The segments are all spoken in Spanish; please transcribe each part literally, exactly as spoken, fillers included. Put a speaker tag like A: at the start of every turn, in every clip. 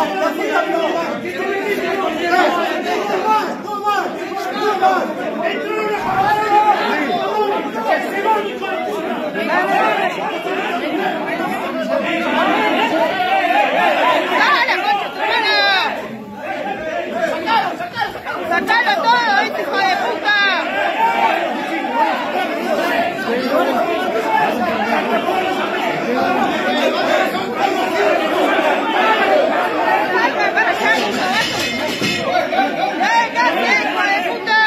A: ¡Sacalo todo, este hijo de puta! ¡Salga para allá, hijo de puta!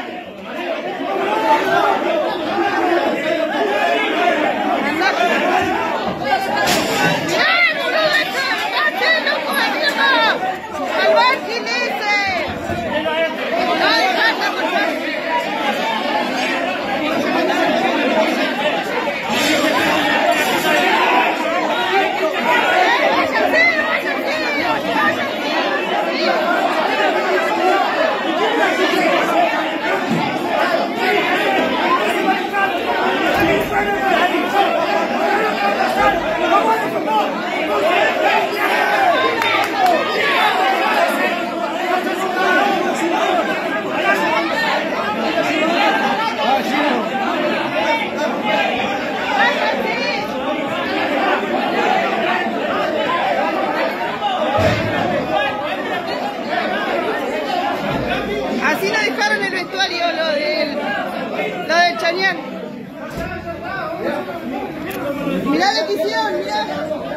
A: Así lo dejaron el vestuario, lo del, lo del Chañán. Mirá lo que hicieron, mirá.